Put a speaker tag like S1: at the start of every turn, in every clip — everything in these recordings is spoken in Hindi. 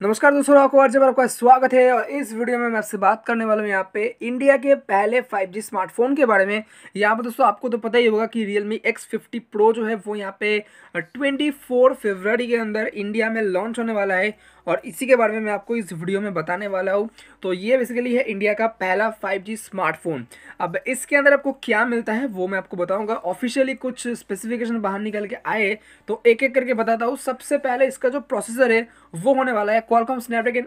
S1: नमस्कार दोस्तों, आपको आज बार आपका स्वागत है। और इस वीडियो में मैं आपसे बात करने वाला हूँ यहाँ पे इंडिया के पहले 5G स्मार्टफोन के बारे में। यहाँ पे दोस्तों आपको तो पता ही होगा कि Realme X50 Pro जो है वो यहाँ पे 24 फरवरी के अंदर इंडिया में लॉन्च होने वाला है और इसी के बारे में मैं आपको इस वीडियो में बताने वाला हूँ। तो ये बेसिकली है इंडिया का पहला 5G स्मार्टफोन। अब इसके अंदर आपको क्या मिलता है वो मैं आपको बताऊंगा। ऑफिशियली कुछ स्पेसिफिकेशन बाहर निकल के आए तो एक एक करके बताता हूँ। सबसे पहले इसका जो प्रोसेसर है वो होने वाला है Qualcomm Snapdragon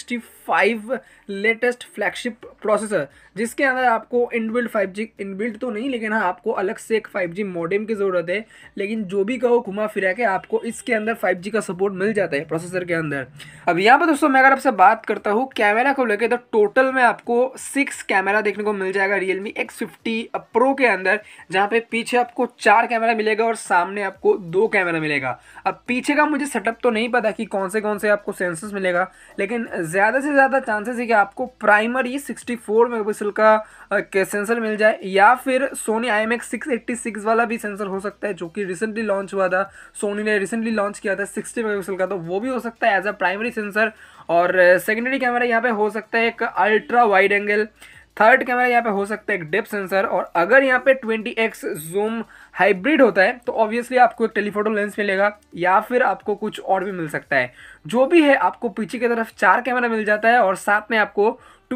S1: 865 latest flagship processor, जिसके अंदर आपको इनबिल्ट 5G इनबिल्ट तो नहीं, लेकिन हाँ आपको अलग से एक 5G मॉडेम की ज़रूरत है। लेकिन जो भी कहो घुमा फिरा के आपको इसके अंदर 5G का सपोर्ट मिल जाता है प्रोसेसर के अंदर। अब यहाँ पर दोस्तों मैं अगर आपसे बात करता हूँ कैमरा को लेकर, तो टोटल में आपको 6 कैमरा देखने को मिल जाएगा Realme X50 Pro के अंदर, जहाँ पे पीछे आपको 4 कैमरा मिलेगा और सामने आपको 2 कैमरा मिलेगा। अब पीछे का मुझे सेटअप तो नहीं पता कि कौन से आपको सेंसर्स मिलेगा, लेकिन ज़्यादा से ज़्यादा चांसेस है कि आपको प्राइमरी 64 मेगापिक्सल का सेंसर मिल जाए, या फिर सोनी IMX 686 वाला भी सेंसर हो सकता है, जो कि रिसेंटली लॉन्च हुआ था। सोनी ने रिसेंटली लॉन्च किया था 60 मेगापिक्सल का, तो वो भी हो सकता है एज अ प्राइमरी सेंसर। और सेकेंडरी कैमरा यहाँ पे हो सकता है एक ultra wide angle. Third camera यहाँ पे हो सकता है एक डेप्थ सेंसर। और अगर यहाँ पे 20x जूम हाइब्रिड होता है तो ऑब्वियसली आपको एक टेलीफोटो लेंस मिलेगा, या फिर आपको कुछ और भी मिल सकता है। जो भी है आपको पीछे की तरफ 4 कैमरा मिल जाता है और साथ में आपको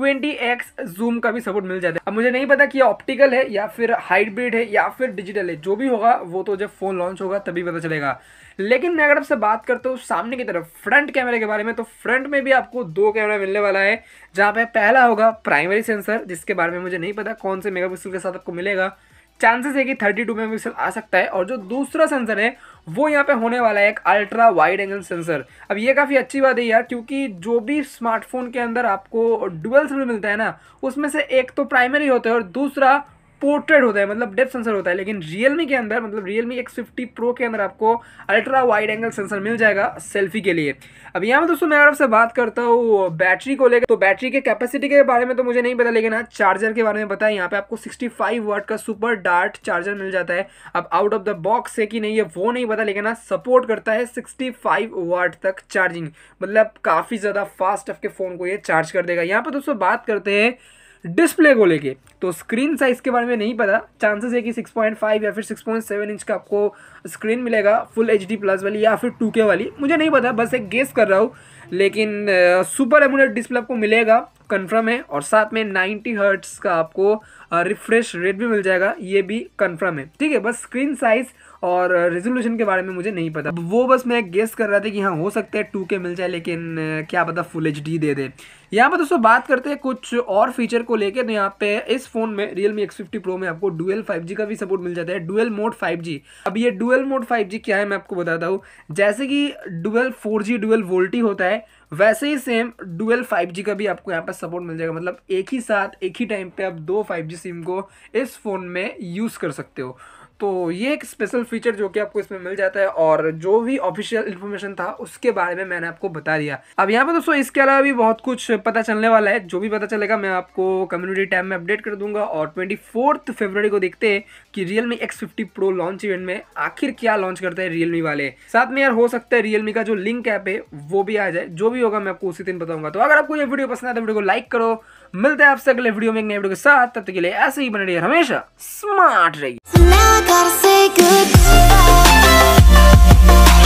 S1: 20x जूम का भी सपोर्ट मिल जाता है। अब मुझे नहीं पता कि ये ऑप्टिकल है या फिर हाइब्रिड है या फिर डिजिटल है। जो भी होगा वो तो जब फोन लॉन्च होगा तभी पता चलेगा। लेकिन मैं अगर आपसे बात करता हूँ सामने की तरफ फ्रंट कैमरे के बारे में, तो फ्रंट में भी आपको 2 कैमरा मिलने वाला है, जहाँ पे पहला होगा प्राइमरी सेंसर, जिसके बारे में मुझे नहीं पता कौन से मेगापिक्सल के साथ आपको मिलेगा। चांसेस है कि 32 मेगापिक्सल आ सकता है। और जो दूसरा सेंसर है वो यहाँ पे होने वाला है एक अल्ट्रा वाइड एंगल सेंसर। अब ये काफ़ी अच्छी बात है यार, क्योंकि जो भी स्मार्टफोन के अंदर आपको डुअल सेंसर मिलता है ना, उसमें से एक तो प्राइमरी होता है और दूसरा पोर्ट्रेट होता है, मतलब डेप्थ सेंसर होता है। लेकिन Realme के अंदर, मतलब Realme X50 Pro के अंदर आपको अल्ट्रा वाइड एंगल सेंसर मिल जाएगा सेल्फी के लिए। अब यहाँ में दोस्तों मैं अगर आपसे बात करता हूँ बैटरी को लेकर, तो बैटरी के कैपेसिटी के बारे में तो मुझे नहीं पता, लेकिन हाँ चार्जर के बारे में पता है। यहाँ पे आपको 65 वाट का सुपर डार्ट चार्जर मिल जाता है। अब आउट ऑफ द बॉक्स है कि नहीं है वो नहीं पता, लेकिन हाँ सपोर्ट करता है 65 वाट तक चार्जिंग, मतलब काफ़ी ज़्यादा फास्ट आपके फ़ोन को ये चार्ज कर देगा। यहाँ पर दोस्तों बात करते हैं डिस्प्ले को लेके, तो स्क्रीन साइज़ के बारे में नहीं पता। चांसेस है कि 6.5 या फिर 6.7 इंच का आपको स्क्रीन मिलेगा, फुल HD प्लस वाली या फिर 2K वाली, मुझे नहीं पता, बस एक गेस कर रहा हूँ। लेकिन सुपर एमोलेड डिस्प्ले आपको मिलेगा, कंफर्म है। और साथ में 90 हर्ट्स का आपको रिफ्रेश रेट भी मिल जाएगा, ये भी कंफर्म है। ठीक है, बस स्क्रीन साइज़ और रेजोल्यूशन के बारे में मुझे नहीं पता, वो बस मैं गेस कर रहा था कि हाँ हो सकता है 2K मिल जाए, लेकिन क्या पता फुल HD दे दे। यहाँ पर दोस्तों बात करते हैं कुछ और फीचर को लेके, तो यहाँ पे इस फोन में Realme X50 Pro में आपको डुअल 5G का भी सपोर्ट मिल जाता है, डुअल मोड 5G। अब ये डुअल मोड 5G क्या है मैं आपको बताता हूँ। जैसे कि डुअल 4G डुअल वोल्टी होता है, वैसे ही सेम डुअल 5G का भी आपको यहाँ पर सपोर्ट मिल जाएगा। मतलब एक ही साथ एक ही टाइम पे आप 2 5G सिम को इस फ़ोन में यूज़ कर सकते हो। तो ये एक स्पेशल फीचर जो कि आपको इसमें मिल जाता है, और जो भी ऑफिशियल इन्फॉर्मेशन था उसके बारे में मैंने आपको बता दिया। अब यहाँ पर दोस्तों इसके अलावा भी बहुत कुछ पता चलने वाला है, जो भी पता चलेगा मैं आपको कम्युनिटी टैब में अपडेट कर दूंगा। और 24 फरवरी को देखते हैं कि Realme X50 Pro launch event में आखिर क्या लॉन्च करते हैं Realme वाले। साथ में यार हो सकता है Realme का जो लिंक ऐप है वो भी आ जाए, जो भी होगा मैं आपको उसी दिन बताऊंगा। तो अगर आपको ये वीडियो पसंद आए तो वीडियो को लाइक करो। मिलते हैं आपसे अगले वीडियो में एक नए वीडियो के साथ, तब तक के लिए ऐसे ही बने रहिए, हमेशा स्मार्ट रहिए।